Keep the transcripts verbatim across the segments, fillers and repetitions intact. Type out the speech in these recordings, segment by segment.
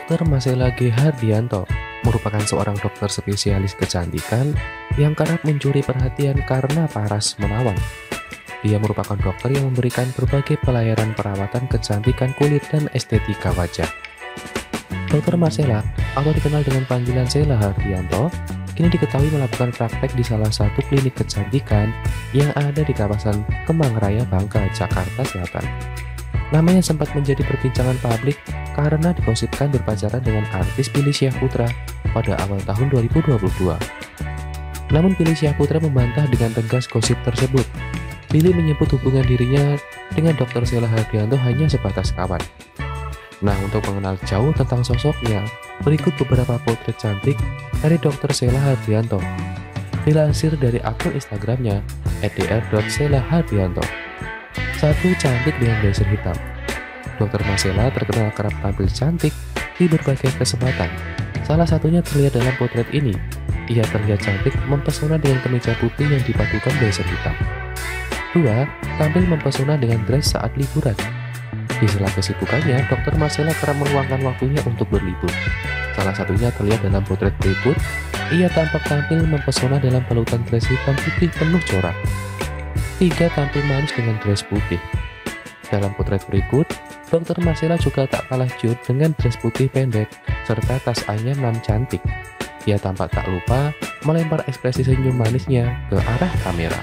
dokter Marcella G. Hardianto merupakan seorang dokter spesialis kecantikan yang kerap mencuri perhatian karena paras menawan. Dia merupakan dokter yang memberikan berbagai pelayanan perawatan kecantikan kulit dan estetika wajah. dokter Marcella, atau dikenal dengan panggilan Sela Hardianto, kini diketahui melakukan praktek di salah satu klinik kecantikan yang ada di kawasan Kemang Raya, Bangka, Jakarta Selatan. Namanya sempat menjadi perbincangan publik karena digosipkan berpacaran dengan artis Billy Syahputra pada awal tahun dua ribu dua puluh dua. Namun Billy Syahputra membantah dengan tegas gosip tersebut. Billy menyebut hubungan dirinya dengan dokter Sela Hardianto hanya sebatas kawan. Nah, untuk mengenal jauh tentang sosoknya, berikut beberapa potret cantik dari dokter Sela Hardianto. Dilansir dari akun Instagramnya et de er dot sela hardianto. Satu, cantik dengan blazer hitam. dokter Marcella terkenal kerap tampil cantik di berbagai kesempatan. Salah satunya terlihat dalam potret ini. Ia terlihat cantik mempesona dengan kemeja putih yang dipadukan blazer hitam. Dua, tampil mempesona dengan dress saat liburan. Di sela kesibukannya, dokter Marcella kerap meluangkan waktunya untuk berlibur. Salah satunya terlihat dalam potret berikut. Ia tampak tampil mempesona dalam balutan dress hitam putih penuh corak. Tiga, tampil manis dengan dress putih. Dalam potret berikut, dokter Marcella juga tak kalah cute dengan dress putih pendek serta tas Anyaman cantik. Ia tampak tak lupa melempar ekspresi senyum manisnya ke arah kamera.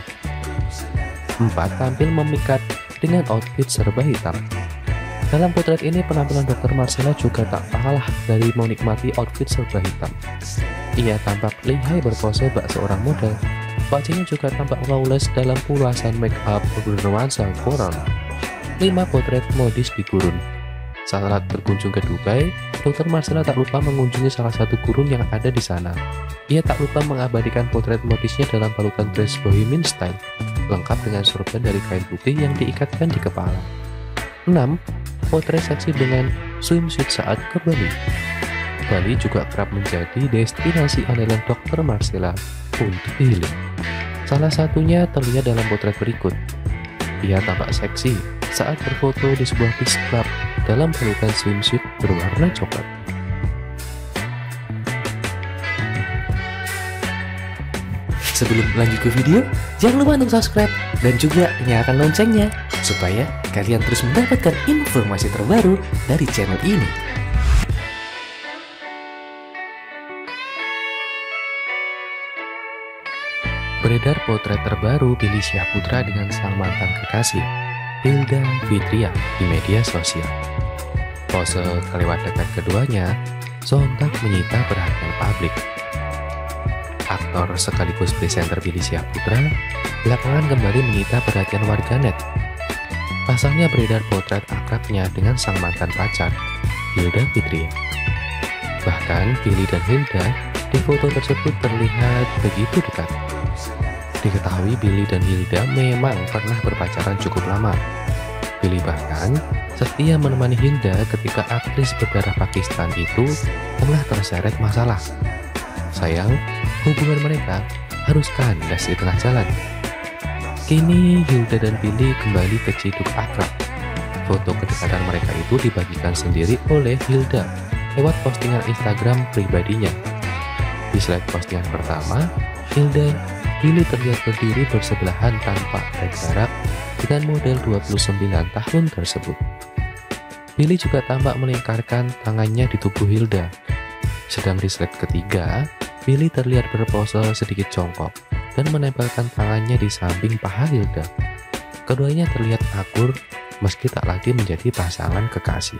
Empat, tampil memikat dengan outfit serba hitam. Dalam potret ini, penampilan dokter Marcella juga tak kalah dari menikmati outfit serba hitam. Ia tampak lihai berpose bak seorang model. Wajahnya juga tampak flawless dalam pulasan make up bernuansa koral. lima, potret modis di gurun. Saat berkunjung ke Dubai, dokter Marcella tak lupa mengunjungi salah satu gurun yang ada di sana. Ia tak lupa mengabadikan potret modisnya dalam balutan dress bohemian style, lengkap dengan sorban dari kain putih yang diikatkan di kepala. enam, potret seksi dengan swimsuit saat ke Bali. Bali juga kerap menjadi destinasi andalan dokter Marcella untuk healing. Salah satunya terlihat dalam potret berikut. Ia tampak seksi saat berfoto di sebuah beach club dalam balutan swimsuit berwarna coklat. Sebelum lanjut ke video, jangan lupa untuk subscribe dan juga nyalakan loncengnya supaya kalian terus mendapatkan informasi terbaru dari channel ini. Beredar potret terbaru Billy Syahputra dengan sang mantan kekasih, Hilda Fitria, di media sosial. Pose kelewat dekat keduanya sontak menyita perhatian publik. Aktor sekaligus presenter Billy Syahputra belakangan kembali menyita perhatian warganet. Pasalnya beredar potret akrabnya dengan sang mantan pacar, Hilda Fitria. Bahkan Billy dan Hilda di foto tersebut terlihat begitu dekat. Diketahui Billy dan Hilda memang pernah berpacaran cukup lama. Billy bahkan setia menemani Hilda ketika aktris berdarah Pakistan itu tengah terseret masalah. Sayang, hubungan mereka harus kandas di tengah jalan. Kini Hilda dan Billy kembali keciduk akrab. Foto kedekatan mereka itu dibagikan sendiri oleh Hilda lewat postingan Instagram pribadinya. Di slide postingan pertama, Hilda Billy terlihat berdiri bersebelahan tanpa ada jarak dengan model dua puluh sembilan tahun tersebut. Billy juga tampak melingkarkan tangannya di tubuh Hilda. Sedang di slide ketiga, Billy terlihat berpose sedikit jongkok dan menempelkan tangannya di samping paha Hilda. Keduanya terlihat akur meski tak lagi menjadi pasangan kekasih.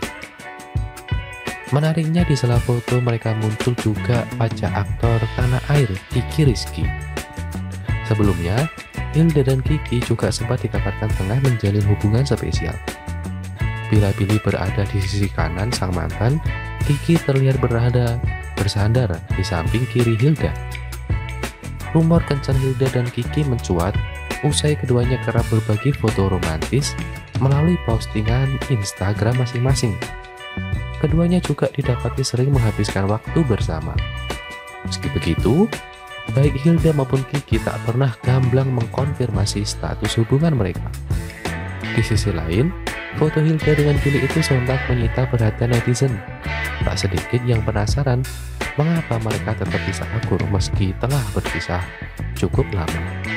Menariknya, di sela foto mereka muncul juga wajah aktor tanah air Kiki Rizky. Sebelumnya, Hilda dan Kiki juga sempat dikabarkan tengah menjalin hubungan spesial. Bila Billy berada di sisi kanan sang mantan, Kiki terlihat berada bersandar di samping kiri Hilda. Rumor kencan Hilda dan Kiki mencuat usai keduanya kerap berbagi foto romantis melalui postingan Instagram masing-masing. Keduanya juga didapati sering menghabiskan waktu bersama. Meski begitu, baik Hilda maupun Kiki tak pernah gamblang mengkonfirmasi status hubungan mereka. Di sisi lain, foto Hilda dengan Billy itu sontak menyita perhatian netizen. Tak sedikit yang penasaran mengapa mereka tetap bisa akur meski telah berpisah cukup lama.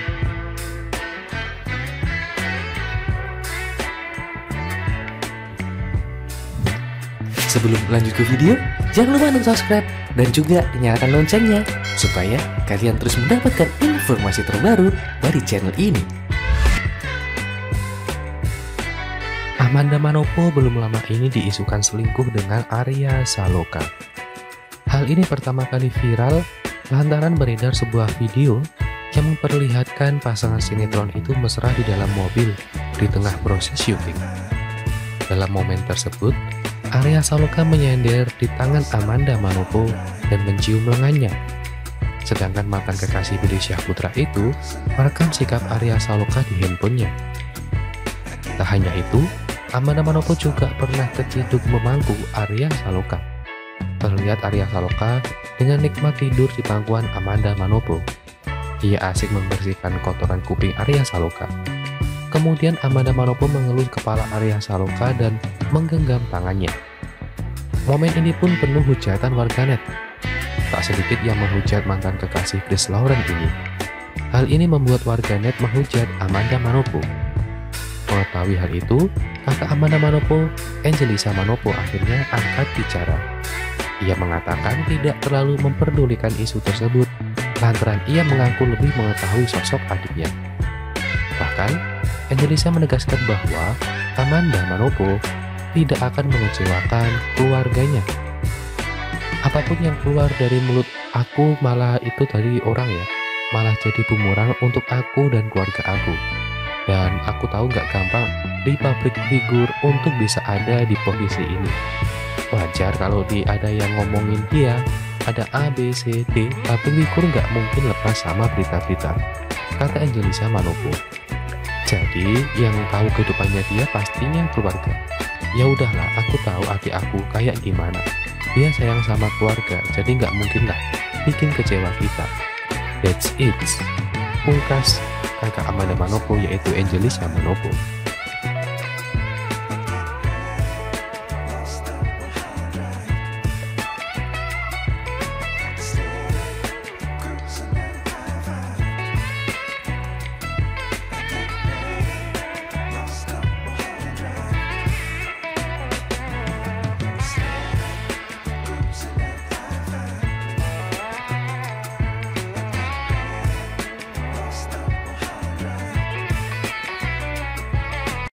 Sebelum lanjut ke video, jangan lupa untuk subscribe dan juga nyalakan loncengnya supaya kalian terus mendapatkan informasi terbaru dari channel ini. Amanda Manopo belum lama ini diisukan selingkuh dengan Arya Saloka. Hal ini pertama kali viral lantaran beredar sebuah video yang memperlihatkan pasangan sinetron itu mesra di dalam mobil di tengah proses syuting. Dalam momen tersebut, Arya Saloka menyender di tangan Amanda Manopo dan mencium lengannya. Sedangkan mantan kekasih Billy Syahputra itu merekam sikap Arya Saloka di handphonenya. Tak hanya itu, Amanda Manopo juga pernah keciduk memangku Arya Saloka. Terlihat Arya Saloka dengan nikmat tidur di pangkuan Amanda Manopo. Ia asik membersihkan kotoran kuping Arya Saloka. Kemudian Amanda Manopo mengelus kepala Arya Saloka dan menggenggam tangannya. Momen ini pun penuh hujatan warganet. Tak sedikit yang menghujat mantan kekasih Chris Lauren ini. Hal ini membuat warganet menghujat Amanda Manopo. Mengetahui hal itu, kakak Amanda Manopo, Angelisa Manopo akhirnya angkat bicara. Ia mengatakan tidak terlalu memperdulikan isu tersebut, lantaran ia mengaku lebih mengetahui sosok adiknya. Bahkan, Angelisa menegaskan bahwa Amanda Manopo tidak akan mengecewakan keluarganya. Apapun yang keluar dari mulut aku malah itu dari orang ya, malah jadi bumerang untuk aku dan keluarga aku. Dan aku tahu gak gampang di public figure untuk bisa ada di posisi ini. Wajar kalau di ada yang ngomongin dia, ada A, B, C, D, public figure gak mungkin lepas sama berita-berita, kata Angelisa Manopo. Jadi yang tahu kehidupannya dia pastinya keluarga. Ya udahlah, aku tahu adik aku kayak gimana. Dia sayang sama keluarga, jadi nggak mungkin lah bikin kecewa kita. That's it. Pungkas kakak Amanda Manopo yaitu Angelisa Manopo.